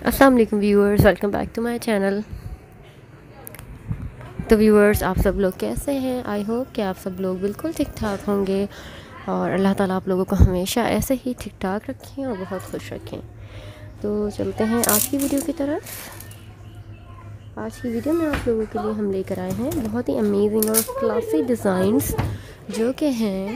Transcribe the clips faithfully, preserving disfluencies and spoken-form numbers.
अस्सलाम वालेकुम viewers, welcome back to my channel. तो व्यूअर्स, आप सब लोग कैसे हैं? आई होप कि आप सब लोग बिल्कुल ठीक ठाक होंगे और अल्लाह ताला आप लोगों को हमेशा ऐसे ही ठीक ठाक रखें और बहुत खुश रखें। तो चलते हैं आज की वीडियो की तरफ। आज की वीडियो में आप लोगों के लिए हम लेकर आए हैं बहुत ही अमेजिंग और क्लासी डिज़ाइंस, जो कि हैं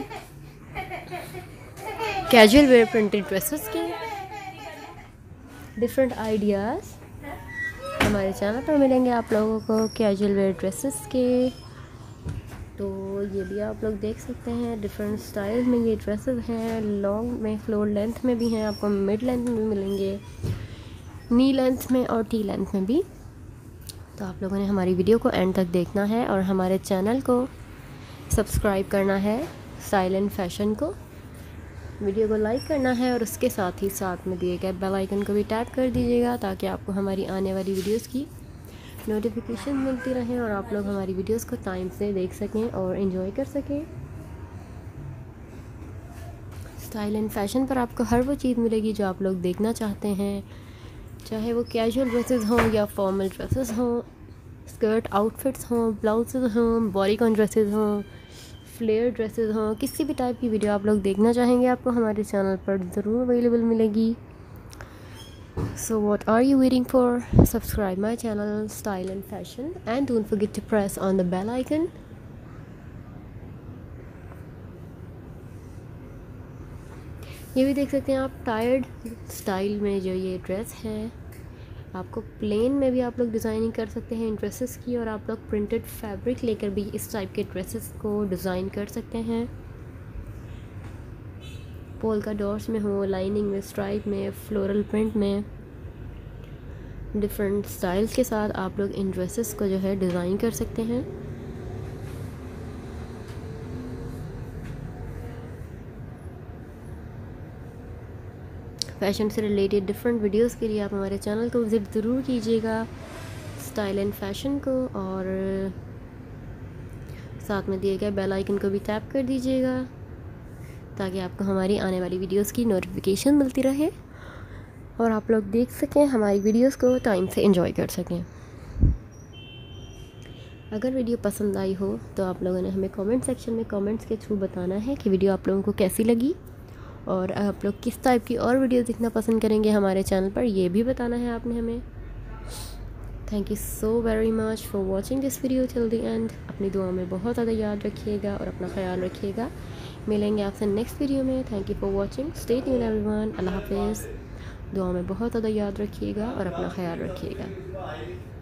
कैजुअल वेयर प्रिंटेड ड्रेसेस के डिफरेंट आइडियाज़ हमारे चैनल पर मिलेंगे आप लोगों को कैजुअल वेयर ड्रेसेस के। तो ये भी आप लोग देख सकते हैं, डिफरेंट स्टाइल में ये ड्रेसेस हैं। लॉन्ग में, फ्लोर लेंथ में भी हैं, आपको मिड लेंथ में भी मिलेंगे, नी लेंथ में और टी लेंथ में भी। तो आप लोगों ने हमारी वीडियो को एंड तक देखना है और हमारे चैनल को सब्सक्राइब करना है, स्टाइल एंड फैशन को। वीडियो को लाइक करना है और उसके साथ ही साथ में दिए गए बेल आइकन को भी टैप कर दीजिएगा, ताकि आपको हमारी आने वाली वीडियोस की नोटिफिकेशन मिलती रहे और आप लोग हमारी वीडियोस को टाइम से देख सकें और एंजॉय कर सकें। स्टाइल एंड फैशन पर आपको हर वो चीज़ मिलेगी जो आप लोग देखना चाहते हैं, चाहे वो कैजुअल ड्रेसेस हों या फॉर्मल ड्रेसेस हों, स्कर्ट आउटफिट्स हों, ब्लाउजेज हों, बॉडीकॉन ड्रेसेस हों, फ्लेयर ड्रेसेस हों, किसी भी टाइप की वीडियो आप लोग देखना चाहेंगे आपको हमारे चैनल पर ज़रूर अवेलेबल मिलेगी। So what are you waiting for? Subscribe my channel style and fashion and don't forget to press on the bell icon. ये भी देख सकते हैं आप, टायर्ड स्टाइल में जो ये ड्रेस है, आपको प्लेन में भी आप लोग डिज़ाइनिंग कर सकते हैं इन ड्रेसेस की, और आप लोग प्रिंटेड फैब्रिक लेकर भी इस टाइप के ड्रेसेस को डिज़ाइन कर सकते हैं। पोल्का डॉट्स में हो, लाइनिंग में, स्ट्राइप में, फ्लोरल प्रिंट में, डिफरेंट स्टाइल्स के साथ आप लोग इन ड्रेसेस को जो है डिज़ाइन कर सकते हैं। फैशन से रिलेटेड डिफरेंट वीडियोस के लिए आप हमारे चैनल को विज़िट ज़रूर कीजिएगा, स्टाइल एंड फैशन को, और साथ में दिए गए बेल आइकन को भी टैप कर दीजिएगा, ताकि आपको हमारी आने वाली वीडियोस की नोटिफिकेशन मिलती रहे और आप लोग देख सकें, हमारी वीडियोस को टाइम से एंजॉय कर सकें। अगर वीडियो पसंद आई हो तो आप लोगों ने हमें कमेंट सेक्शन में कमेंट्स के थ्रू बताना है कि वीडियो आप लोगों को कैसी लगी, और आप लोग किस टाइप की और वीडियो देखना पसंद करेंगे हमारे चैनल पर, ये भी बताना है आपने हमें। Thank you so very much for watching this video till the end. अपनी दुआ में बहुत ज़्यादा याद रखिएगा और अपना ख्याल रखिएगा। मिलेंगे आपसे नेक्स्ट वीडियो में। Thank you for watching, stay tuned everyone. अल्लाह हाफिज़। दुआ में बहुत ज़्यादा याद रखिएगा और अपना ख्याल रखिएगा।